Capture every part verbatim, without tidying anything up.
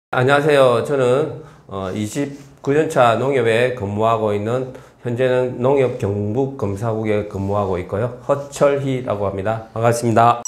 안녕하세요. 저는 어, 이십구 년차 농협에 근무하고 있는, 현재는 농협 경북검사국에 근무하고 있고요. 허철희라고 합니다. 반갑습니다.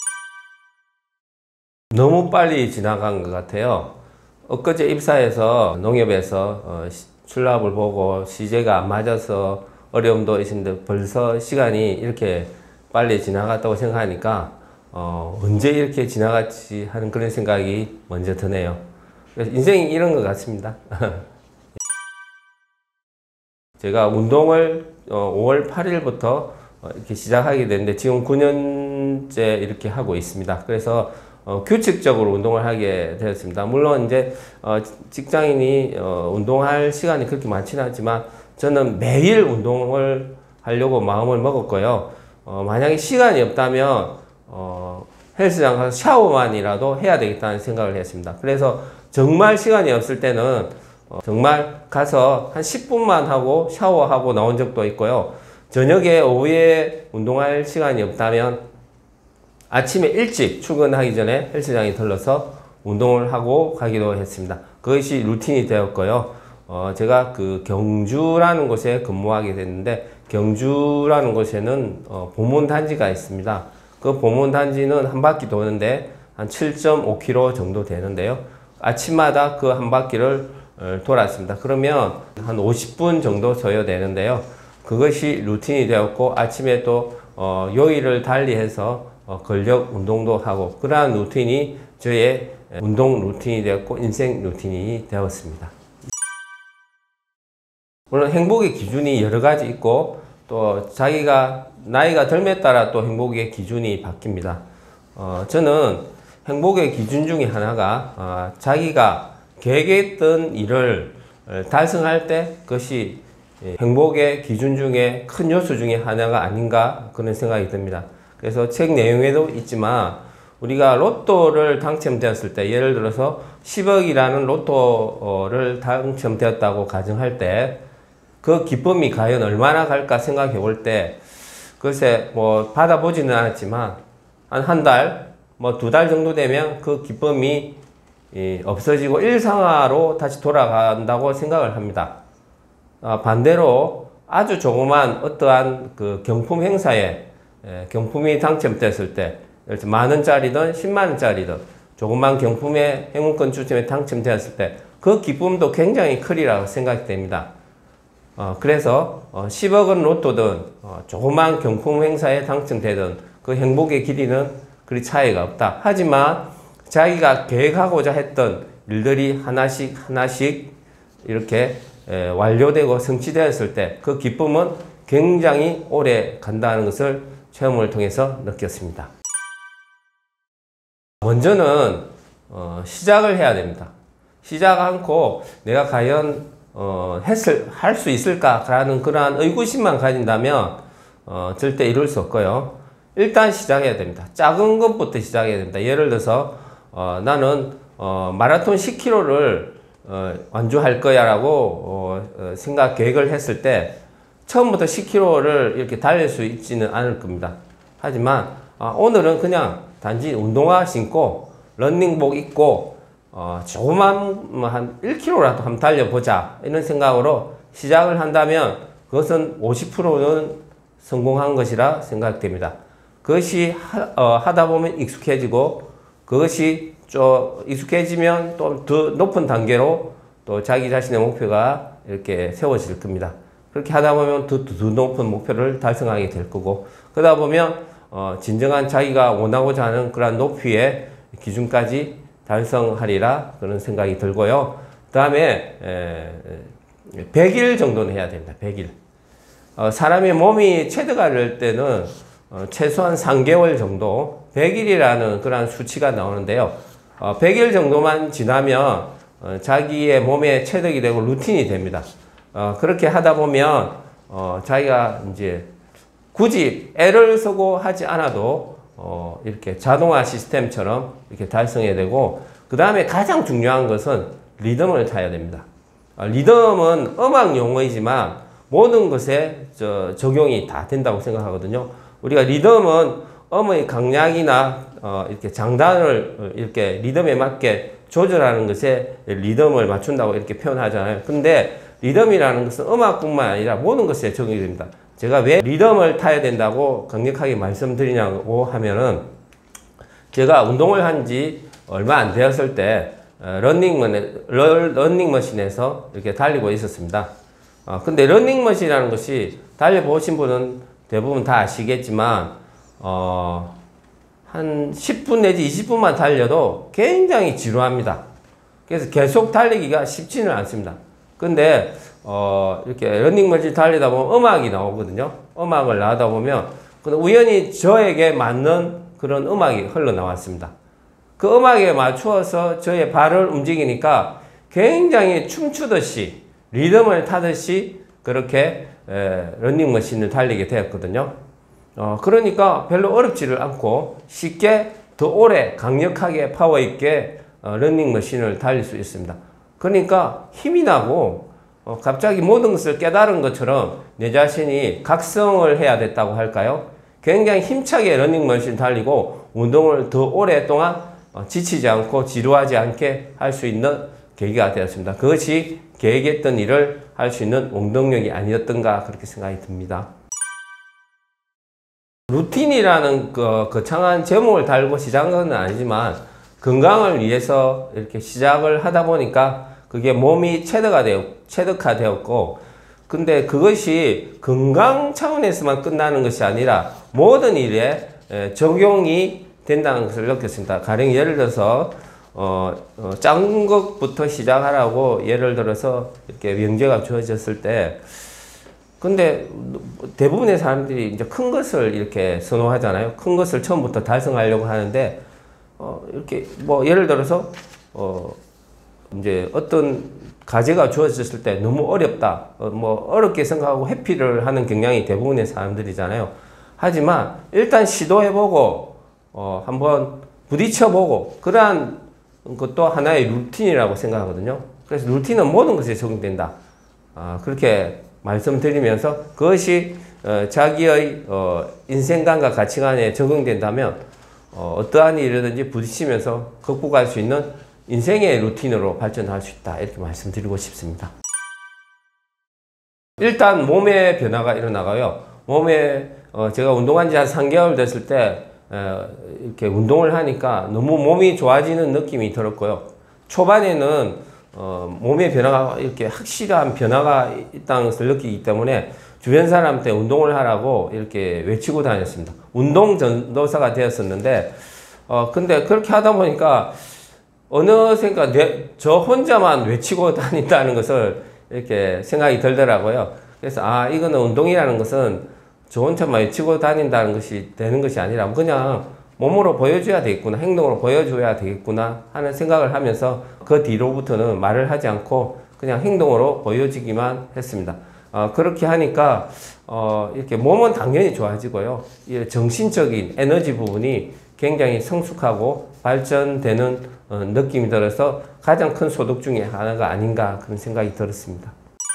너무 빨리 지나간 것 같아요. 엊그제 입사해서 농협에서 어, 출납을 보고 시제가 안 맞아서 어려움도 있는데 벌써 시간이 이렇게 빨리 지나갔다고 생각하니까 어, 언제 이렇게 지나갔지 하는 그런 생각이 먼저 드네요. 인생이 이런 것 같습니다. 제가 운동을 오월 팔일부터 이렇게 시작하게 됐는데 지금 구 년째 이렇게 하고 있습니다. 그래서 어, 규칙적으로 운동을 하게 되었습니다. 물론 이제 어, 직장인이 어, 운동할 시간이 그렇게 많지는 않지만 저는 매일 운동을 하려고 마음을 먹었고요. 어, 만약에 시간이 없다면 어, 헬스장 가서 샤워만이라도 해야 되겠다는 생각을 했습니다. 그래서 정말 시간이 없을 때는 어, 정말 가서 한 십 분만 하고 샤워하고 나온 적도 있고요. 저녁에 오후에 운동할 시간이 없다면 아침에 일찍 출근하기 전에 헬스장에 들러서 운동을 하고 가기도 했습니다. 그것이 루틴이 되었고요. 어, 제가 그 경주라는 곳에 근무하게 됐는데, 경주라는 곳에는 어, 보문단지가 있습니다. 그 보문단지는 한 바퀴 도는데 한 칠 점 오 킬로미터 정도 되는데요. 아침마다 그 한 바퀴를 돌았습니다. 그러면 한 오십 분 정도 소요되는데요. 그것이 루틴이 되었고, 아침에 또 어, 요일을 달리해서 어, 근력 운동도 하고, 그러한 루틴이 저의 운동 루틴이 되었고 인생 루틴이 되었습니다. 물론 행복의 기준이 여러 가지 있고, 또 자기가 나이가 들에 따라 또 행복의 기준이 바뀝니다. 어, 저는 행복의 기준 중에 하나가 어, 자기가 계획했던 일을 달성할 때 그것이 행복의 기준 중에 큰 요소 중에 하나가 아닌가, 그런 생각이 듭니다. 그래서 책 내용에도 있지만 우리가 로또를 당첨되었을 때, 예를 들어서 십억이라는 로또를 당첨되었다고 가정할 때 그 기쁨이 과연 얼마나 갈까 생각해 볼 때, 글쎄 뭐 받아보지는 않았지만 한 한 달, 뭐 두 달 정도 되면 그 기쁨이 이 없어지고 일상화로 다시 돌아간다고 생각을 합니다. 아, 반대로 아주 조그만 어떠한 그 경품 행사에 에, 경품이 당첨됐을 때, 만 원짜리든 십만 원짜리든 조그만 경품에 행운권 추첨에 당첨되었을 때 그 기쁨도 굉장히 크리라고 생각이 됩니다. 어, 그래서 어, 십억은 로또든 어, 조그만 경품 행사에 당첨되든 그 행복의 길이는 그리 차이가 없다. 하지만 자기가 계획하고자 했던 일들이 하나씩 하나씩 이렇게 에, 완료되고 성취되었을 때 그 기쁨은 굉장히 오래 간다는 것을 체험을 통해서 느꼈습니다. 먼저는 어, 시작을 해야 됩니다. 시작 않고 내가 과연 어, 했을, 할 수 있을까라는 그러한 의구심만 가진다면 어, 절대 이룰 수 없고요. 일단 시작해야 됩니다. 작은 것부터 시작해야 됩니다. 예를 들어서 어, 나는 어, 마라톤 십 킬로미터를 어, 완주할 거야 라고 어, 어, 생각 계획을 했을 때 처음부터 십 킬로미터를 이렇게 달릴 수 있지는 않을 겁니다. 하지만 어, 오늘은 그냥 단지 운동화 신고 러닝복 입고 어, 조그만 한 일 킬로미터라도 한번 달려보자, 이런 생각으로 시작을 한다면 그것은 오십 퍼센트는 성공한 것이라 생각됩니다. 그것이 하, 어, 하다 보면 익숙해지고, 그것이 좀 익숙해지면 또 더 높은 단계로 또 자기 자신의 목표가 이렇게 세워질 겁니다. 그렇게 하다 보면 더, 더 높은 목표를 달성하게 될 거고, 그러다 보면 어, 진정한 자기가 원하고자 하는 그러한 높이의 기준까지 달성하리라, 그런 생각이 들고요. 그 다음에 백 일 정도는 해야 됩니다. 백 일. 어, 사람의 몸이 체득할 때는 어, 최소한 삼 개월 정도, 백 일이라는 그런 수치가 나오는데요. 어, 백 일 정도만 지나면 어, 자기의 몸에 체득이 되고 루틴이 됩니다. 어, 그렇게 하다 보면 어, 자기가 이제 굳이 애를 쓰고 하지 않아도 어, 이렇게 자동화 시스템처럼 이렇게 달성해야 되고, 그 다음에 가장 중요한 것은 리듬을 타야 됩니다. 어, 리듬은 음악 용어이지만 모든 것에 저, 적용이 다 된다고 생각하거든요. 우리가 리듬은 음의 강약이나 어, 이렇게 장단을 이렇게 리듬에 맞게 조절하는 것에 리듬을 맞춘다고 이렇게 표현하잖아요. 근데 리듬이라는 것은 음악뿐만 아니라 모든 것에 적용이 됩니다. 제가 왜 리듬을 타야 된다고 강력하게 말씀드리냐고 하면은, 제가 운동을 한 지 얼마 안 되었을 때 러닝머신, 러닝머신에서 이렇게 달리고 있었습니다. 어, 근데 러닝머신이라는 것이 달려보신 분은 대부분 다 아시겠지만 어, 한 십 분 내지 이십 분만 달려도 굉장히 지루합니다. 그래서 계속 달리기가 쉽지는 않습니다. 근데 어, 이렇게 러닝머신 달리다 보면 음악이 나오거든요. 음악을 나오다 보면 우연히 저에게 맞는 그런 음악이 흘러나왔습니다. 그 음악에 맞추어서 저의 발을 움직이니까 굉장히 춤추듯이 리듬을 타듯이 그렇게 에, 러닝머신을 달리게 되었거든요. 어, 그러니까 별로 어렵지를 않고 쉽게 더 오래 강력하게 파워 있게 어, 러닝머신을 달릴 수 있습니다. 그러니까 힘이 나고 어, 갑자기 모든 것을 깨달은 것처럼 내 자신이 각성을 해야 됐다고 할까요? 굉장히 힘차게 러닝머신 달리고 운동을 더 오랫동안 어, 지치지 않고 지루하지 않게 할 수 있는 계기가 되었습니다. 그것이 계획했던 일을 할 수 있는 원동력이 아니었던가 그렇게 생각이 듭니다. 루틴이라는 그 거창한 제목을 달고 시작한 건 아니지만 건강을 위해서 이렇게 시작을 하다 보니까 그게 몸이 체득화 되었, 체득화되었고, 근데 그것이 건강 차원에서만 끝나는 것이 아니라 모든 일에 적용이 된다는 것을 느꼈습니다. 가령 예를 들어서 어, 어, 작은 것부터 시작하라고 예를 들어서 이렇게 명제가 주어졌을 때, 근데 대부분의 사람들이 이제 큰 것을 이렇게 선호하잖아요. 큰 것을 처음부터 달성하려고 하는데, 어, 이렇게 뭐 예를 들어서 어, 이제 어떤 과제가 주어졌을 때 너무 어렵다, 어, 뭐 어렵게 생각하고 회피를 하는 경향이 대부분의 사람들이잖아요. 하지만 일단 시도해보고 어, 한번 부딪혀보고 그러한 것도 하나의 루틴이라고 생각하거든요. 그래서 루틴은 모든 것에 적용된다. 아, 그렇게 말씀드리면서 그것이 어, 자기의 어, 인생관과 가치관에 적용된다면 어, 어떠한 일이든지 부딪히면서 극복할 수 있는 인생의 루틴으로 발전할 수 있다. 이렇게 말씀드리고 싶습니다. 일단 몸의 변화가 일어나고요. 몸에 어, 제가 운동한 지 한 삼 개월 됐을 때 에, 이렇게 운동을 하니까 너무 몸이 좋아지는 느낌이 들었고요. 초반에는 어, 몸의 변화가 이렇게 확실한 변화가 있다는 것을 느끼기 때문에 주변 사람한테 운동을 하라고 이렇게 외치고 다녔습니다. 운동 전도사가 되었었는데, 어, 근데 그렇게 하다 보니까 어느샌가 내, 저 혼자만 외치고 다닌다는 것을 이렇게 생각이 들더라고요. 그래서 아, 이거는 운동이라는 것은 저 혼자만 외치고 다닌다는 것이 되는 것이 아니라 그냥 몸으로 보여줘야 되겠구나, 행동으로 보여줘야 되겠구나 하는 생각을 하면서 그 뒤로부터는 말을 하지 않고 그냥 행동으로 보여지기만 했습니다. 어, 그렇게 하니까 어, 이렇게 몸은 당연히 좋아지고요. 정신적인 에너지 부분이 굉장히 성숙하고 발전되는 어, 느낌이 들어서 가장 큰 소득 중에 하나가 아닌가 그런 생각이 들었습니다.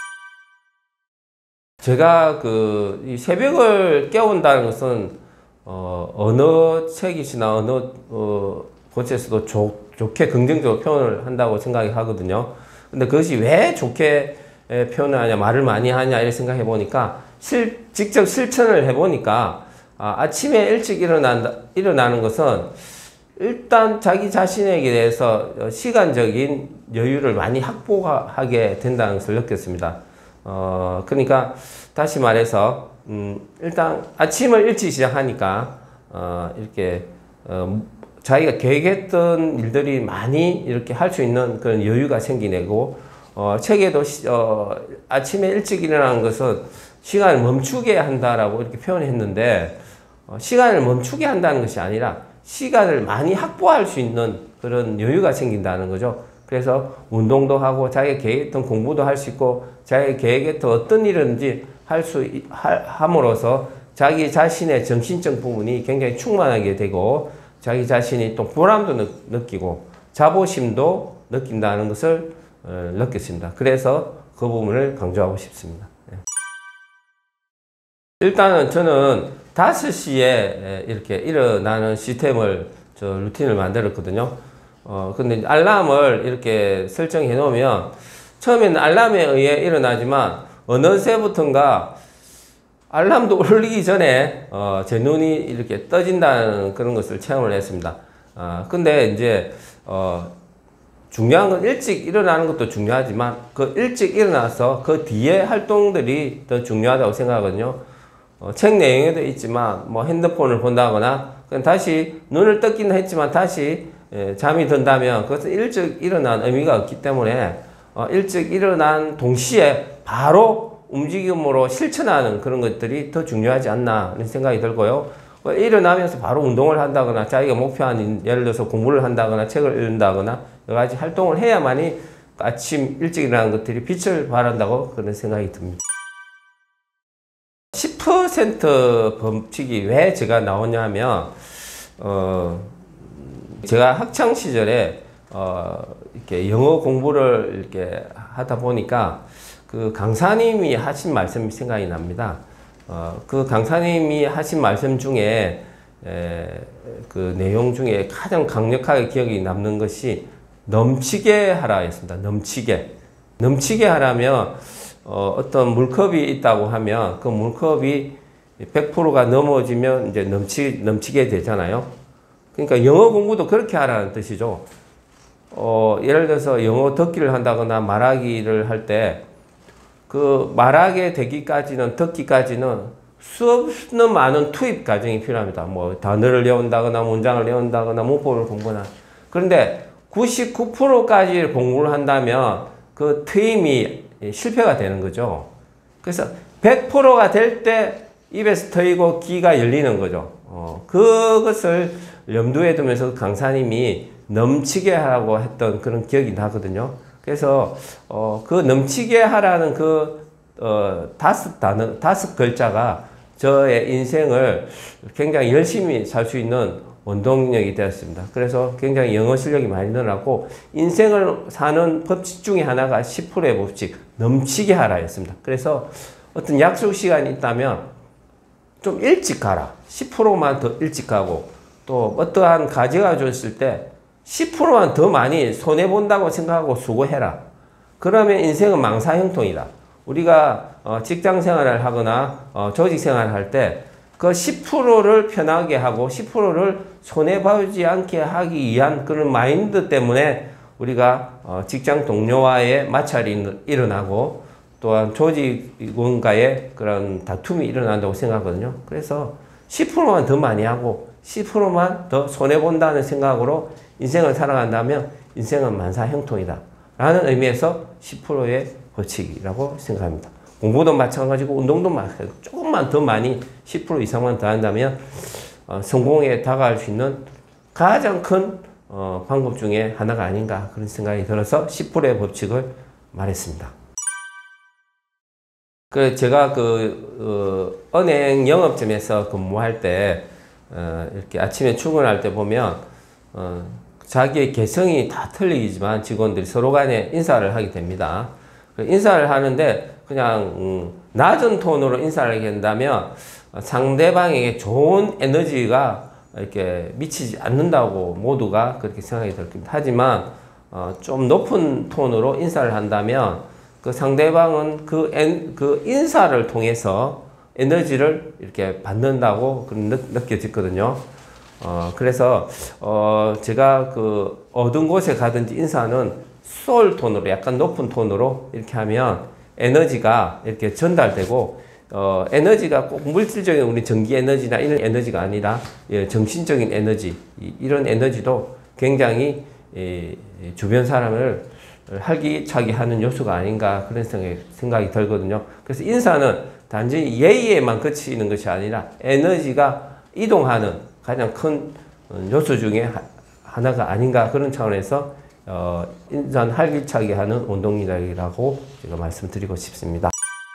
제가 그 이 새벽을 깨운다는 것은 어, 어느 책이시나 어느 어, 곳에서도 좋, 좋게 긍정적으로 표현을 한다고 생각이 하거든요. 근데 그것이 왜 좋게 표현을 하냐, 말을 많이 하냐 이렇게 생각해 보니까 실, 직접 실천을 해 보니까 아, 아침에 일찍 일어난다, 일어나는 것은 일단 자기 자신에게 대해서 시간적인 여유를 많이 확보하게 된다는 것을 느꼈습니다. 어, 그러니까 다시 말해서 음, 일단 아침을 일찍 시작하니까 어, 이렇게 어, 자기가 계획했던 일들이 많이 이렇게 할 수 있는 그런 여유가 생기고, 어, 책에도 시, 어, 아침에 일찍 일어나는 것은 시간을 멈추게 한다라고 이렇게 표현했는데, 어, 시간을 멈추게 한다는 것이 아니라 시간을 많이 확보할 수 있는 그런 여유가 생긴다는 거죠. 그래서 운동도 하고 자기가 계획했던 공부도 할 수 있고 자기가 계획했던 어떤 일이든지 할 수 함으로써 자기 자신의 정신적 부분이 굉장히 충만하게 되고 자기 자신이 또 보람도 느끼고 자부심도 느낀다는 것을 어, 느꼈습니다. 그래서 그 부분을 강조하고 싶습니다. 네. 일단은 저는 다섯 시에 이렇게 일어나는 시스템을 저 루틴을 만들었거든요. 어, 근데 알람을 이렇게 설정해 놓으면 처음에는 알람에 의해 일어나지만 어느새부턴가 알람도 울리기 전에 어, 제 눈이 이렇게 떠진다는 그런 것을 체험을 했습니다. 아, 근데 이제 어, 중요한 건 일찍 일어나는 것도 중요하지만 그 일찍 일어나서 그 뒤에 활동들이 더 중요하다고 생각하거든요. 어, 책 내용에도 있지만 뭐 핸드폰을 본다거나 그냥 다시 눈을 떴기는 했지만 다시 예, 잠이 든다면 그것은 일찍 일어난 의미가 없기 때문에 어, 일찍 일어난 동시에 바로 움직임으로 실천하는 그런 것들이 더 중요하지 않나 하는 생각이 들고요. 어, 일어나면서 바로 운동을 한다거나 자기가 목표한 예를 들어서 공부를 한다거나 책을 읽는다거나 여러 가지 활동을 해야만이 아침 일찍 일어나는 것들이 빛을 발한다고 그런 생각이 듭니다. 십 퍼센트 법칙이 왜 제가 나오냐 하면 어, 제가 학창 시절에 어, 이렇게 영어 공부를 이렇게 하다 보니까 그 강사님이 하신 말씀이 생각이 납니다. 어, 그 강사님이 하신 말씀 중에 에, 그 내용 중에 가장 강력하게 기억이 남는 것이 넘치게 하라 했습니다. 넘치게. 넘치게 하라면 어, 어떤 물컵이 있다고 하면 그 물컵이 백 퍼센트가 넘어지면 이제 넘치, 넘치게 되잖아요. 그러니까 영어 공부도 그렇게 하라는 뜻이죠. 어, 예를 들어서 영어 듣기를 한다거나 말하기를 할 때 그 말하게 되기까지는 듣기까지는 수없는 많은 투입 과정이 필요합니다. 뭐 단어를 외운다거나 문장을 외운다거나 문법을 공부나. 그런데 구십구 퍼센트까지 공부를 한다면 그 트임이 실패가 되는 거죠. 그래서 백 퍼센트가 될 때 입에서 트이고 귀가 열리는 거죠. 어, 그것을 염두에 두면서 강사님이 넘치게 하라고 했던 그런 기억이 나거든요. 그래서 어, 그 넘치게 하라는 그 어, 다섯 단어, 다섯 글자가 저의 인생을 굉장히 열심히 살 수 있는 원동력이 되었습니다. 그래서 굉장히 영어 실력이 많이 늘어났고 인생을 사는 법칙 중에 하나가 십 퍼센트의 법칙, 넘치게 하라였습니다. 그래서 어떤 약속 시간이 있다면 좀 일찍 가라. 십 퍼센트만 더 일찍 가고 또 어떠한 과제가 줬을 때 십 퍼센트만 더 많이 손해본다고 생각하고 수고해라. 그러면 인생은 망사형통이다. 우리가 어, 직장 생활을 하거나 어, 조직 생활을 할 때 그 십 퍼센트를 편하게 하고 십 퍼센트를 손해보지 않게 하기 위한 그런 마인드 때문에 우리가 어, 직장 동료와의 마찰이 일어나고 또한 조직원과의 그런 다툼이 일어난다고 생각하거든요. 그래서 십 퍼센트만 더 많이 하고 십 퍼센트만 더 손해본다는 생각으로 인생을 살아간다면 인생은 만사형통이다 라는 의미에서 십 퍼센트의 법칙이라고 생각합니다. 공부도 마찬가지고 운동도 마찬가지고 조금만 더 많이 십 퍼센트 이상만 더 한다면 어, 성공에 다가갈 수 있는 가장 큰 어, 방법 중에 하나가 아닌가 그런 생각이 들어서 십 퍼센트의 법칙을 말했습니다. 그 제가 그 어, 은행 영업점에서 근무할 때 어, 이렇게 아침에 출근할 때 보면 어, 자기의 개성이 다 틀리지만 직원들이 서로 간에 인사를 하게 됩니다. 인사를 하는데 그냥 음, 낮은 톤으로 인사를 하게 된다면 상대방에게 좋은 에너지가 이렇게 미치지 않는다고 모두가 그렇게 생각이 들 겁니다. 하지만 어, 좀 높은 톤으로 인사를 한다면 그 상대방은 그, 엔, 그 인사를 통해서 에너지를 이렇게 받는다고 느, 느껴지거든요. 어, 그래서, 어, 제가 그 어떤 곳에 가든지 인사는 소울 톤으로, 약간 높은 톤으로 이렇게 하면 에너지가 이렇게 전달되고, 어, 에너지가 꼭 물질적인 우리 전기 에너지나 이런 에너지가 아니라, 예, 정신적인 에너지, 이, 이런 에너지도 굉장히, 예, 주변 사람을 활기차게 하는 요소가 아닌가 그런 생각이, 생각이 들거든요. 그래서 인사는 단지 예의에만 그치는 것이 아니라 에너지가 이동하는 가장 큰 요소 중에 하나가 아닌가 그런 차원에서 어, 인san 활기차게 하는 운동이라고 제가 말씀드리고 싶습니다.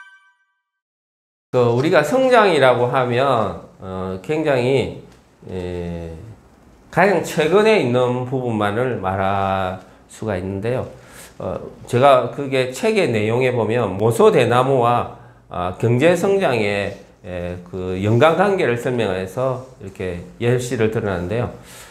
그 우리가 성장이라고 하면 어, 굉장히 에, 가장 최근에 있는 부분만을 말할 수가 있는데요. 어, 제가 그게 책의 내용에 보면 모소대나무와 어, 경제 성장의 예, 그 연관관계를 설명해서 이렇게 예시를 드러났는데요.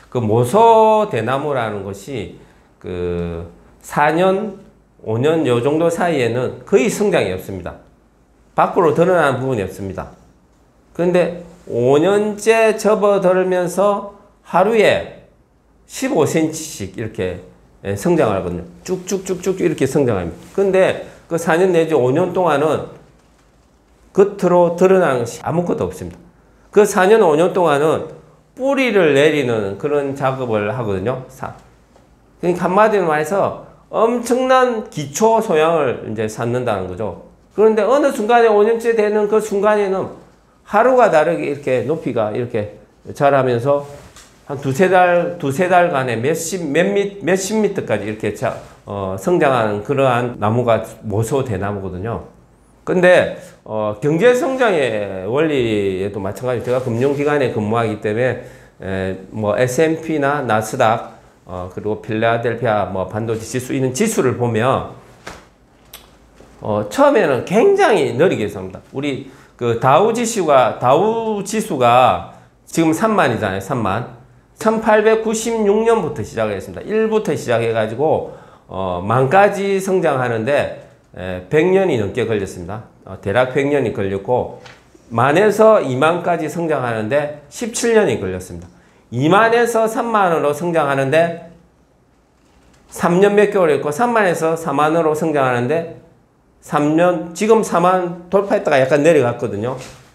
그 모소 대나무라는 것이 그 사 년, 오 년 요 정도 사이에는 거의 성장이 없습니다. 밖으로 드러나는 부분이 없습니다. 그런데 오 년째 접어들면서 하루에 십오 센티미터씩 이렇게 성장을 하거든요. 쭉쭉쭉쭉 이렇게 성장합니다. 근데 그 사 년 내지 오 년 동안은 겉으로 드러나는 것이 아무것도 없습니다. 그 사 년, 오 년 동안은 뿌리를 내리는 그런 작업을 하거든요. 그러니까 한마디로 말해서 엄청난 기초 소양을 이제 쌓는다는 거죠. 그런데 어느 순간에 오 년째 되는 그 순간에는 하루가 다르게 이렇게 높이가 이렇게 자라면서 한 두세 달, 두세 달간에 몇십, 몇십, 몇십 미터까지 이렇게 자, 어, 성장하는 그러한 나무가 모소 대나무거든요. 근데, 어, 경제 성장의 원리에도 마찬가지로 제가 금융기관에 근무하기 때문에, 에, 뭐, 에스 앤 피나 나스닥, 어, 그리고 필라델피아 뭐 반도체 지수, 이런 지수를 보면, 어, 처음에는 굉장히 느리게 섭니다. 우리 그 다우 지수가, 다우 지수가 지금 삼만이잖아요. 삼만. 천팔백구십육 년부터 시작을 했습니다. 일부터 시작해가지고, 어, 만까지 성장하는데, 에, 백 년이 넘게 걸렸습니다. 어, 대략 백 년이 걸렸고, 만에서 이만까지 성장하는데 십칠 년이 걸렸습니다. 이만에서 삼만으로 성장하는데 삼 년 몇 개월 했고, 삼만에서 사만으로 성장하는데 삼 년, 지금 사만 돌파했다가 약간 내려갔거든요.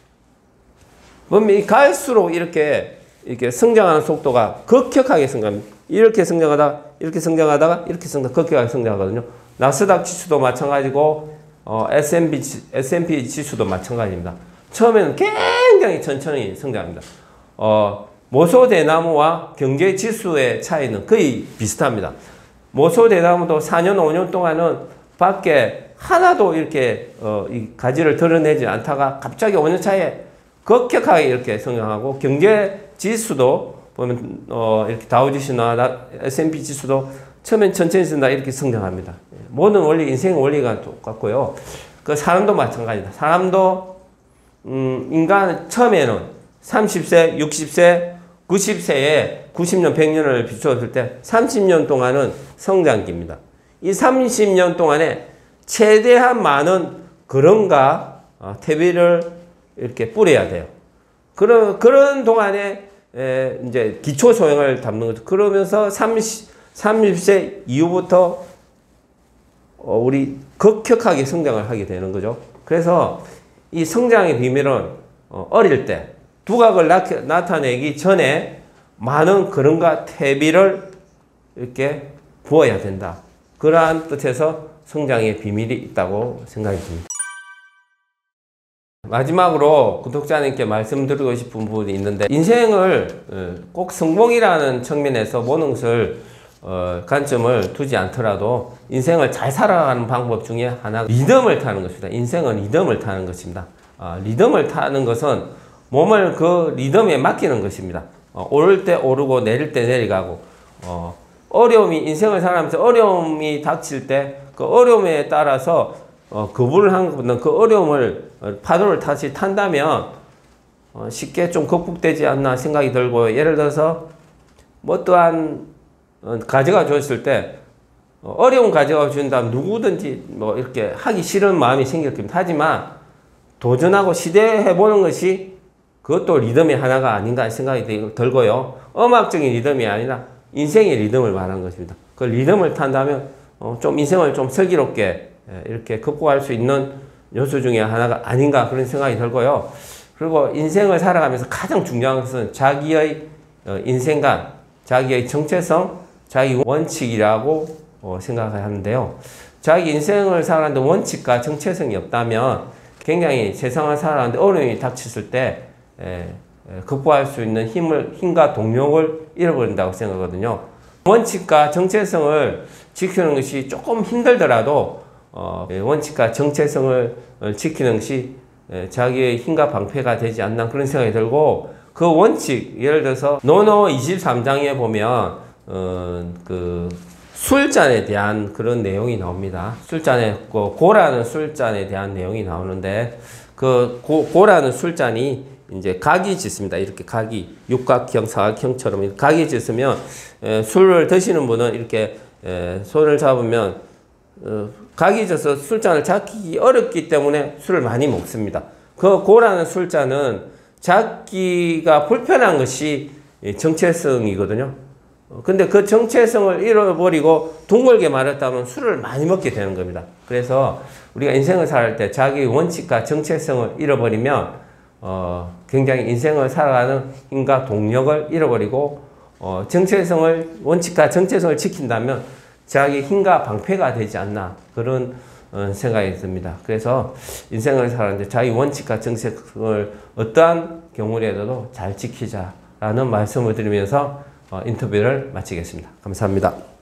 그럼 갈수록 이렇게, 이렇게 성장하는 속도가 급격하게 성장합니다. 이렇게 성장하다가, 이렇게 성장하다가, 이렇게 성장, 급격하게 성장하거든요. 나스닥 지수도 마찬가지고, 어, 에스 앤 피, 에스 앤 피 지수도 마찬가지입니다. 처음에는 굉장히 천천히 성장합니다. 어, 모소대나무와 경제지수의 차이는 거의 비슷합니다. 모소대나무도 사 년, 오 년 동안은 밖에 하나도 이렇게 어, 이 가지를 드러내지 않다가 갑자기 오 년 차에 급격하게 이렇게 성장하고, 경제지수도 보면 어, 이렇게 다우지수나 에스 앤 피 지수도 처음엔 천천히 쓴다 이렇게 성장합니다. 모든 원리, 인생 원리가 똑같고요. 그 사람도 마찬가지다. 사람도 음, 인간 처음에는 삼십 세, 육십 세, 구십 세에 구십 년, 백 년을 비추었을 때 삼십 년 동안은 성장기입니다. 이 삼십 년 동안에 최대한 많은 그런가 어, 퇴비를 이렇게 뿌려야 돼요. 그런 그런 동안에 에, 이제 기초 소양을 담는 거죠. 그러면서 삼십, 삼십 세 이후부터 어, 우리 급격하게 성장을 하게 되는 거죠. 그래서 이 성장의 비밀은 어, 어릴 때 두각을 나, 나타내기 전에 많은 그런가 퇴비를 이렇게 부어야 된다. 그러한 뜻에서 성장의 비밀이 있다고 생각이 듭니다. 마지막으로 구독자님께 말씀드리고 싶은 부분이 있는데, 인생을 꼭 성공이라는 측면에서 보는 것을 어, 관점을 두지 않더라도 인생을 잘 살아가는 방법 중에 하나가 리듬을 타는 것입니다. 인생은 리듬을 타는 것입니다. 어, 리듬을 타는 것은 몸을 그 리듬에 맡기는 것입니다. 어, 오를 때 오르고 내릴 때 내려가고, 어, 어려움이, 인생을 살아가면서 어려움이 닥칠 때 그 어려움에 따라서 어, 거부를 하는 것보다는 그 어려움을, 파도를 다시 탄다면 어, 쉽게 좀 극복되지 않나 생각이 들고, 예를 들어서 뭐 또한 어, 가져가 줬을 때 어, 어려운 가져가 준다면 누구든지 뭐 이렇게 하기 싫은 마음이 생길 겁니다. 하지만 도전하고 시도해보는 것이 그것도 리듬의 하나가 아닌가 생각이 들고요. 음악적인 리듬이 아니라 인생의 리듬을 말하는 것입니다. 그 리듬을 탄다면 어, 좀 인생을 좀 슬기롭게 이렇게 극복할 수 있는 요소 중에 하나가 아닌가 그런 생각이 들고요. 그리고 인생을 살아가면서 가장 중요한 것은 자기의 어, 인생관, 자기의 정체성, 자기 원칙이라고 어, 생각을 하는데요. 자기 인생을 살아가는데 원칙과 정체성이 없다면 굉장히 세상을 살아가는데 어려움이 닥쳤을 때 에, 에, 극복할 수 있는 힘을, 힘과 동력을 잃어버린다고 생각하거든요. 원칙과 정체성을 지키는 것이 조금 힘들더라도 어, 원칙과 정체성을 지키는 것이 자기의 힘과 방패가 되지 않나 그런 생각이 들고, 그 원칙, 예를 들어서 노노 이십삼 장에 보면 어, 그 술잔에 대한 그런 내용이 나옵니다. 술잔에 그 고라는 술잔에 대한 내용이 나오는데, 그 고, 고라는 술잔이 이제 각이 짙습니다. 이렇게 각이 육각형, 사각형처럼 이렇게 각이 짙으면 에, 술을 드시는 분은 이렇게 에, 손을 잡으면 어, 각이 져서 술잔을 잡기 어렵기 때문에 술을 많이 먹습니다. 그 고라는 술잔은 잡기가 불편한 것이 정체성이거든요. 근데 그 정체성을 잃어버리고 둥글게 말했다면 술을 많이 먹게 되는 겁니다. 그래서 우리가 인생을 살 때 자기 원칙과 정체성을 잃어버리면 어, 굉장히 인생을 살아가는 힘과 동력을 잃어버리고 어, 정체성을 원칙과 정체성을 지킨다면 자기 힘과 방패가 되지 않나 그런 어, 생각이 듭니다. 그래서 인생을 살아가는데 자기 원칙과 정체성을 어떠한 경우라도 잘 지키자라는 말씀을 드리면서 어, 인터뷰를 마치겠습니다. 감사합니다.